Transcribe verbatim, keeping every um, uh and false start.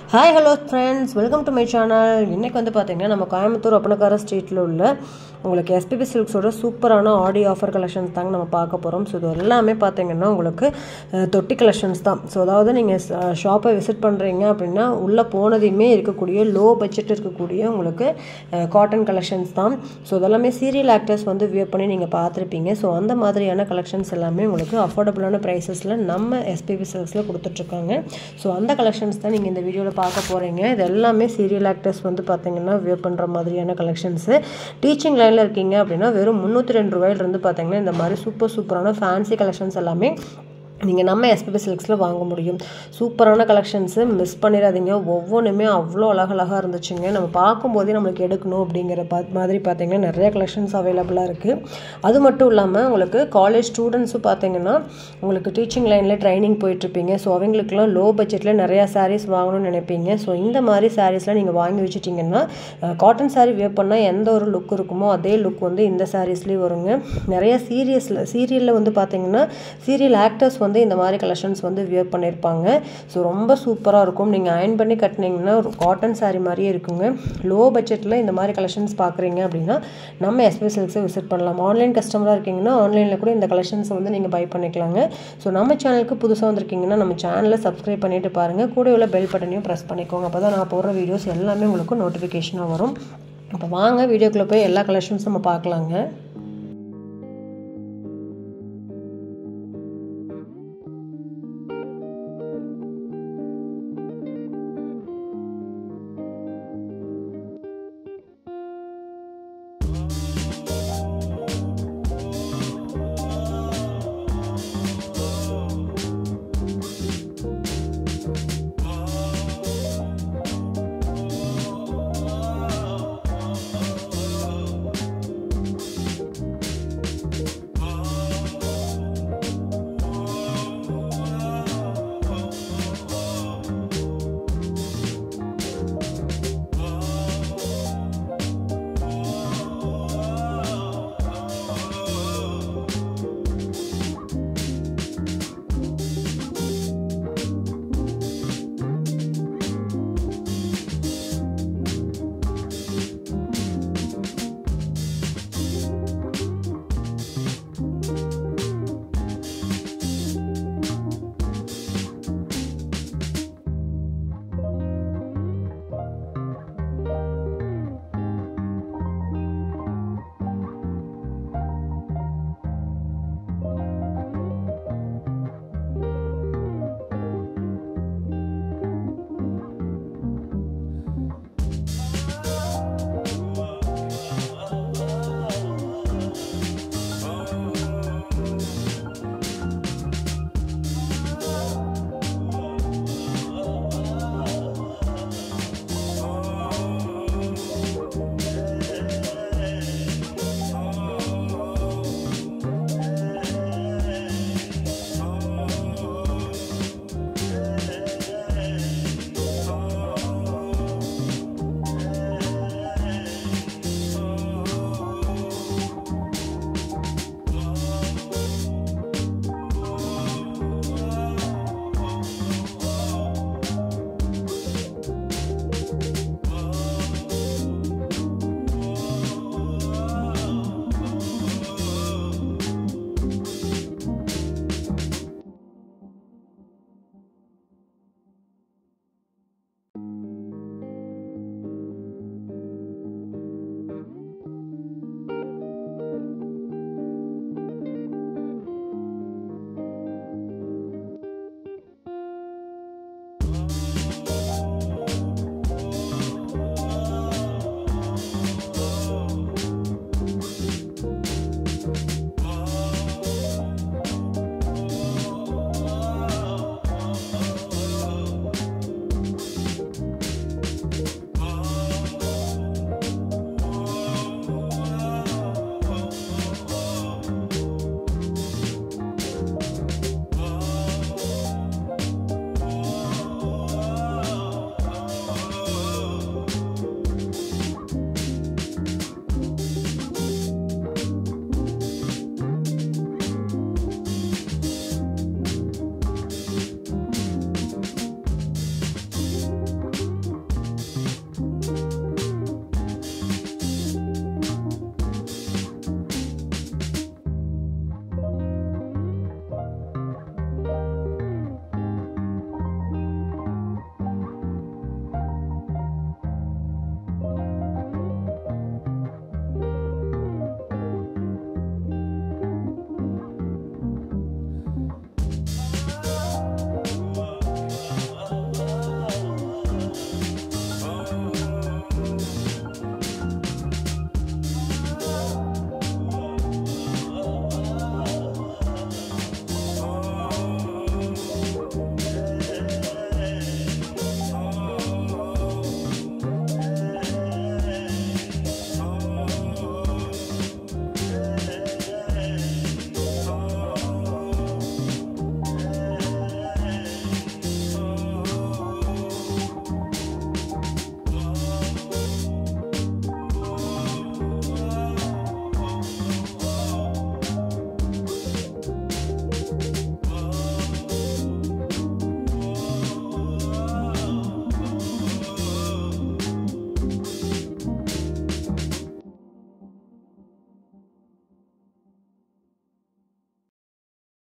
Hi, hello friends, welcome to my channel. இன்னைக்கு வந்து பாத்தீங்கன்னா நம்ம கோயம்புத்தூர் ஒப்பனக்கார ஸ்ட்ரீட்ல உள்ள உங்களுக்கு S P P Silksோட சூப்பரான ஆடி ஆஃபர் கலெக்ஷன்ஸ் தாங்க நம்ம பார்க்க போறோம். சோ இது எல்லாமே பாத்தீங்கன்னா உங்களுக்கு தொட்டி கலெக்ஷன்ஸ் தான். சோ அதாவது நீங்க ஷாப்பை விசிட் பண்றீங்க அப்படினா உள்ள போனதுமே இருக்கக்கூடிய லோ பட்ஜெட் இருக்கக்கூடிய உங்களுக்கு காட்டன் கலெக்ஷன்ஸ் தான். சோ இதெல்லாம் சீரியல் ஆக்டர்ஸ் வந்து வியர் பண்ணி நீங்க பார்த்திருப்பீங்க. சோ அந்த மாதிரியான கலெக்ஷன்ஸ் எல்லாமே உங்களுக்கு அஃபோர்டபிளான பிரைசஸ்ல நம்ம S P P Silksல கொடுத்துட்டு இருக்காங்க. சோ அந்த கலெக்ஷன்ஸ் தான் நீங்க இந்த வீடியோல பார்க்க போறீங்க. இது எல்லாமே சீரியல் ஆக்டர்ஸ் வந்து பாத்தீங்கன்னா வியர் பண்ற மாதிரியான கலெக்ஷன்ஸ். டீச்சிங் லைன்ல இருக்கீங்க அப்படினா வெறும் முந்நூற்று இரண்டு ரூபாயில இருந்து பாத்தீங்கன்னா இந்த மாதிரி சூப்பர் சூப்பரான ஃபேன்சி கலெக்ஷன்ஸ் எல்லாமே நீங்க நம்ம S P P Silksல வாங்க முடியும். சூப்பரான கலெக்ஷன்ஸ் மிஸ் பண்ணிராதீங்க. ஒவ்வொண்ணுமே அவ்ளோ அழகழகா இருந்துச்சுங்க. நம்ம பாக்கும்போதே நமக்கு எடுக்கணும் அப்படிங்கற மாதிரி பாத்தீங்கன்னா நிறைய கலெக்ஷன்ஸ் அவேலபிளா இருக்கு. அது மட்டும் இல்லாம உங்களுக்கு காலேஜ் ஸ்டூடண்ட்ஸ் பாத்தீங்கன்னா உங்களுக்கு டீச்சிங் லைன்ல ட்ரைனிங் போயிட்டு இருப்பீங்க. சோ அவங்களுக்குலாம் லோ பட்ஜெட்ல நிறைய sarees வாங்கணும்னு நினைப்பீங்க. சோ இந்த மாதிரி sareesலாம் நீங்க வாங்கி வச்சிட்டீங்கன்னா காட்டன் saree வியர் பண்ணா எந்த ஒரு லுக் இருக்குமோ அதே லுக் வந்து இந்த sareesலயே வருங்க. நிறைய சீரியஸ்ல சீரியல்ல வந்து பாத்தீங்கன்னா சீரியல் ஆக்டர்ஸ் வந்து இந்த மாதிரி கலெக்ஷன்ஸ் வந்து வியர் பண்ணிருப்பாங்க. சோ ரொம்ப சூப்பரா இருக்கும். நீங்க அயர்ன் பண்ணி கட்டினீங்கன்னா ஒரு காட்டன் saree மாதிரியே இருக்குங்க. லோ பட்ஜெட்ல இந்த மாதிரி கலெக்ஷன்ஸ் பாக்குறீங்க அப்படினா நம்ம S P P Silks visit பண்ணலாம். ஆன்லைன் கஸ்டமரா இருக்கீங்கன்னா ஆன்லைன்ல கூட இந்த கலெக்ஷன்ஸ் வந்து நீங்க பை பண்ணிக்கலாங்க. சோ நம்ம சேனலுக்கு புதுசா வந்திருக்கீங்கன்னா நம்ம சேனலை சப்ஸ்கிரைப் பண்ணிட்டு பாருங்க. கூட உள்ள பெல் பட்டனையும் பிரஸ் பண்ணிக்கோங்க. அப்பதான் நான் போடுற வீடியோஸ் எல்லாமே உங்களுக்கு நோட்டிஃபிகேஷனா வரும். அப்ப வாங்க வீடியோக்குள்ள போய் எல்லா கலெக்ஷன்ஸும் நம்ம பார்க்கலாங்க.